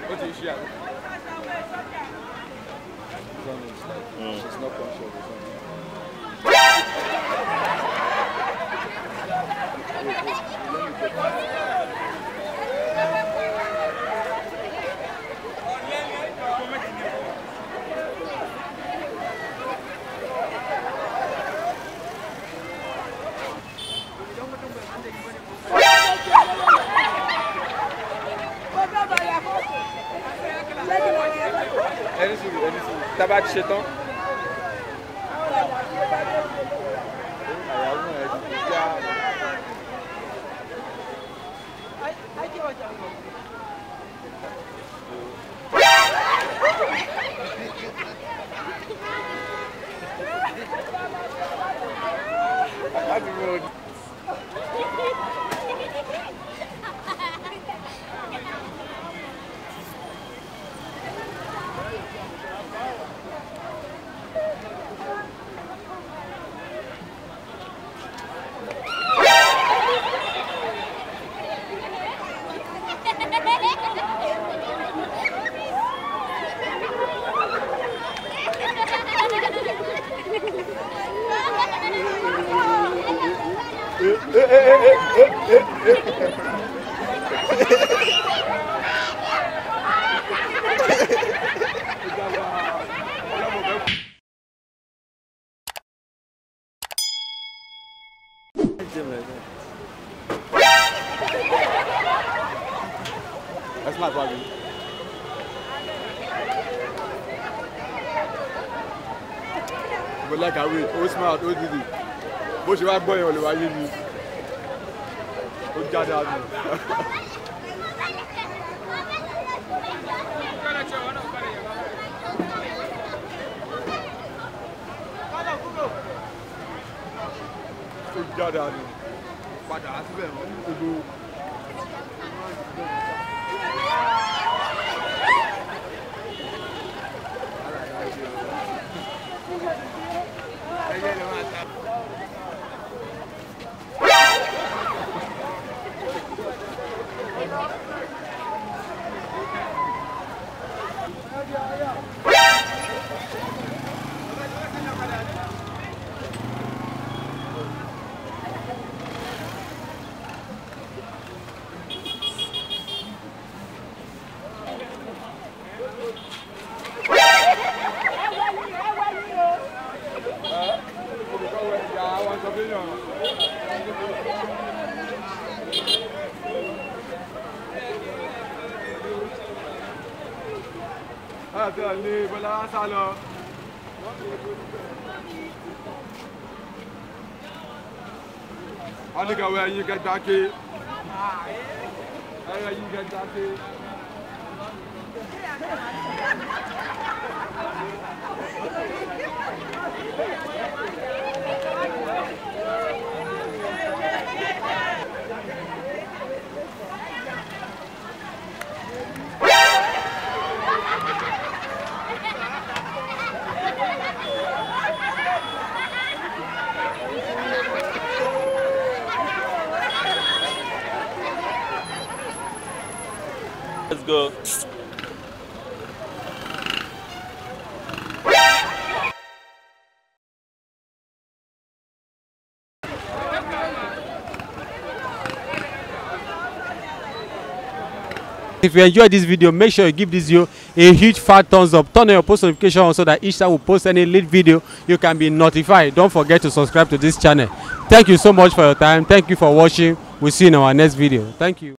What is she? She's not conscious or something. T'as chez toi? That's my problem. But like I will, oh smart, oh didi. But you are boy only why you need. Oh jada. Oh jada. Padà síbẹ̀ wọ́n ní gbogbo. Ni bala salo. Ani ka where you get back here. Where you get back here. Let's go. If you enjoyed this video, make sure you give this video a huge fat thumbs up. Turn on your post notification on so that each time we post any lit video, you can be notified. Don't forget to subscribe to this channel. Thank you so much for your time. Thank you for watching. We'll see you in our next video. Thank you.